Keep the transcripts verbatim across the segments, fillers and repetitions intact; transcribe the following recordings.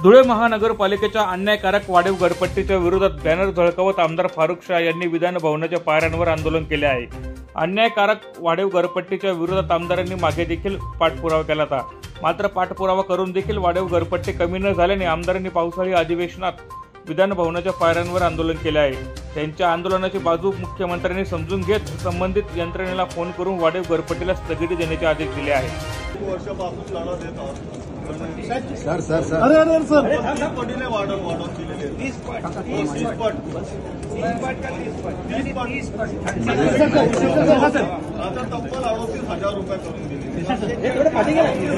धुळे महानगरपालिकेच्या अन्यायकारक वाढीव घरपट्टीच्या विरोधात बॅनर झळकावत आमदार फारुख शाह यांनी विधान भवनाच्या पायऱ्यांवर आंदोलन केले आहे। अन्यायकारक वाढीव घरपट्टीच्या विरोधात आमदारांनी मागे देखील पाठपुरावा केला होता, मात्र पाठपुरावा करून देखील वाढीव घरपट्टी कमी न झाल्याने आमदारांनी पावसाळी अधिवेशनात विधान भवनाच्या पायऱ्यांवर आंदोलन केले आहे। त्यांच्या आंदोलनाची बाजू मुख्यमंत्र्यांनी समजून घेत संबंधित यंत्रणेला फोन करून वाढीव घरपट्टीला स्थगिती देण्याचे आदेश दिले आहेत। वर्षापासून लढा देत आहोत। सर सर सर अरे अरे सर तीस पटीने वाढव वाढव दिलेले तीस पट तीस पट तीस पट का तीस पट तीस पट आता तब्बल अडतीस हजार रुपये करून दिले।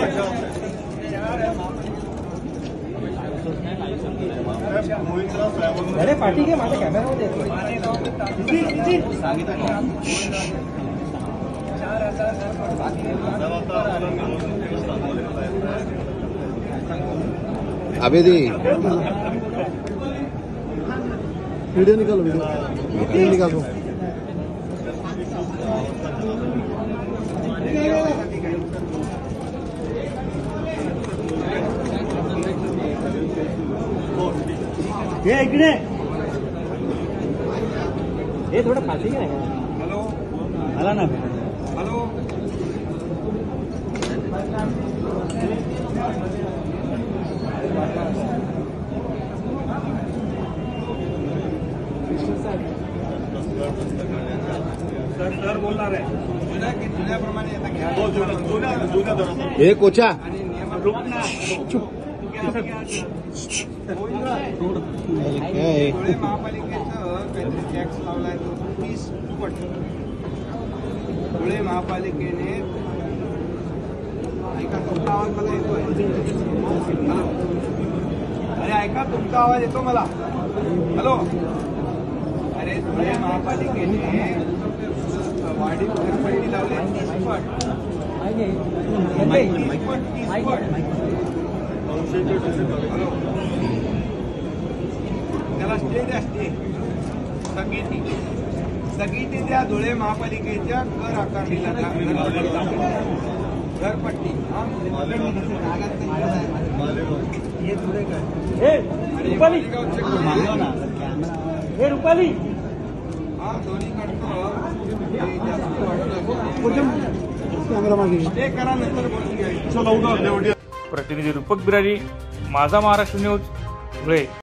अरे पाठी घे माझ्या कॅमेरामध्ये अभेदी वीडियो निकालो वीडियो निकालो हे इकडे हे थोडं पाठी घे। हॅलो आला ना हॅलो सर सर बोलणार आहे जुन्या की जुन्याप्रमाणे आता घ्या जुन्या जुन्या दरात हे कोचा धुळे महापालिकेचं काहीतरी टॅक्स लावलाय तो तीस पट धुळे महापालिकेने ऐका तुमचा आवाज मला येतोय। अरे ऐका तुमचा आवाज येतो मला। हॅलो अरे धुळे महापालिकेने वाढीव घरपट्टी लावली तीस पट तीस पट तीस पट त्याला स्टे द्या स्टे स्थगिती स्थगिती द्या धुळे महापालिकेच्या कर आकारणीला घरपट्टी हे धुळे काय रुपाली हे रुपाली हा दोन्ही करतो स्टे करा नंतर बोलून घ्या। प्रतिनिधी रूपक बिरारी, माझा महाराष्ट्र न्यूज, धुळे।